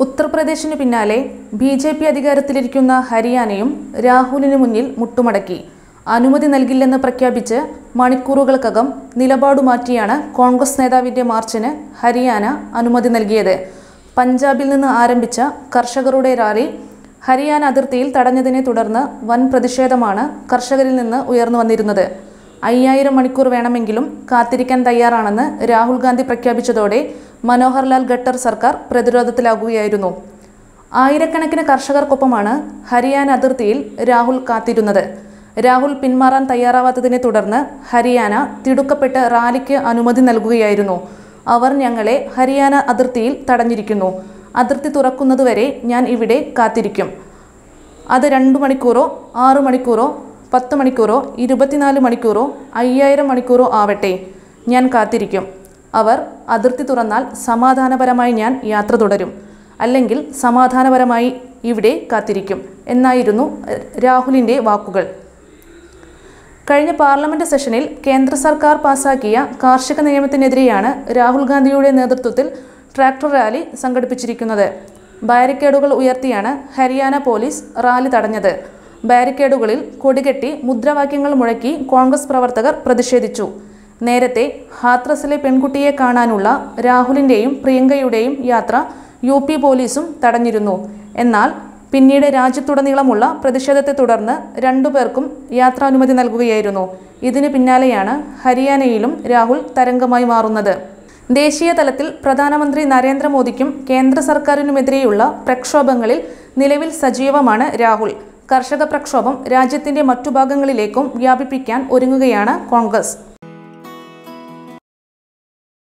ഉത്തർപ്രദേശിന് പിന്നാലെ ബി.ജെ.പി. അധികാരത്തിലിരിക്കുന്ന ഹരിയാനയും രാഹുലിന് മുന്നിൽ മുട്ടുമടക്കി. അനുമതി നൽകില്ലെന്ന് പ്രഖ്യാപിച്ച് മണിക്കൂറുകൾക്കകം നിലപാടു മാറ്റിയാണ് കോൺഗ്രസ് നേതാവിന്റെ മാർച്ചിന് ഹരിയാന അനുമതി നൽകിയത്. പഞ്ചാബിൽ നിന്ന് ആരംഭിച്ച കർഷകരുടെ റാലി ഹരിയാന അതിർത്തിയിൽ തടഞ്ഞതിനെ തുടർന്ന് വൻ പ്രതിഷേധമാണ് കർഷകരിൽ നിന്ന് ഉയർന്നു വന്നിരുന്നത്. 5000 മണിക്കൂർ വേണമെങ്കിലും കാത്തിരിക്കാൻ തയ്യാറാണെന്ന് രാഹുൽ ഗാന്ധി പ്രഖ്യാപിച്ചതോടെ മനോഹർ ലാൽ ഖട്ടർ സർക്കാർ പ്രതിരോധത്തിലാകുകയായിരുന്നു. ആയിരക്കണക്കിന് കർഷകർക്കൊപ്പമാണ് ഹരിയാന അതിർത്തിയിൽ രാഹുൽ കാത്തിരുന്നത്. രാഹുൽ പിന്മാറാൻ തയ്യാറാവാത്തതിനെ തുടർന്ന് ഹരിയാന തിടുക്കപ്പെട്ട് റാലിക്ക് അനുമതി നൽകുകയായിരുന്നു. അവർ ഞങ്ങളെ ഹരിയാന അതിർത്തിയിൽ തടഞ്ഞിരിക്കുന്നു. അതിർത്തി തുറക്കുന്നതുവരെ ഞാൻ ഇവിടെ കാത്തിരിക്കും. അത് 2 മണിക്കൂറോ 6 മണിക്കൂറോ 10 മണിക്കൂറോ 24 മണിക്കൂറോ 5000 മണിക്കൂറോ ആവട്ടെ, ഞാൻ കാത്തിരിക്കും. അവർ അതിർത്തി തുറന്നാൽ സമാധാനപരമായി ഞാൻ യാത്ര തുടരും, അല്ലെങ്കിൽ സമാധാനപരമായി ഇവിടെ കാത്തിരിക്കും എന്നായിരുന്നു രാഹുലിൻ്റെ വാക്കുകൾ. കഴിഞ്ഞ പാർലമെന്റ് സെഷനിൽ കേന്ദ്ര സർക്കാർ പാസാക്കിയ കാർഷിക നിയമത്തിനെതിരെയാണ് രാഹുൽ ഗാന്ധിയുടെ നേതൃത്വത്തിൽ ട്രാക്ടർ റാലി സംഘടിപ്പിച്ചിരിക്കുന്നത്. ബാരിക്കേഡുകൾ ഉയർത്തിയാണ് ഹരിയാന പോലീസ് റാലി തടഞ്ഞത്. ബാരിക്കേഡുകളിൽ കൊടികെട്ടി മുദ്രാവാക്യങ്ങൾ മുഴക്കി കോൺഗ്രസ് പ്രവർത്തകർ പ്രതിഷേധിച്ചു. നേരത്തെ ഹാത്രസിലെ പെൺകുട്ടിയെ കാണാനുള്ള രാഹുലിൻ്റെയും പ്രിയങ്കയുടെയും യാത്ര UP പോലീസും തടഞ്ഞിരുന്നു. എന്നാൽ പിന്നീട് രാജ്യത്തുടനീളമുള്ള പ്രതിഷേധത്തെ തുടർന്ന് 2 പേർക്കും യാത്രാനുമതി നൽകുകയായിരുന്നു. ഇതിന് പിന്നാലെയാണ് ഹരിയാനയിലും രാഹുൽ തരംഗമായി മാറുന്നത്. ദേശീയ തലത്തിൽ പ്രധാനമന്ത്രി നരേന്ദ്രമോദിക്കും കേന്ദ്ര സർക്കാരിനുമെതിരെയുള്ള പ്രക്ഷോഭങ്ങളിൽ നിലവിൽ സജീവമാണ് രാഹുൽ. കർഷക പ്രക്ഷോഭം രാജ്യത്തിന്റെ മറ്റു ഭാഗങ്ങളിലേക്കും വ്യാപിപ്പിക്കാൻ ഒരുങ്ങുകയാണ് കോൺഗ്രസ്.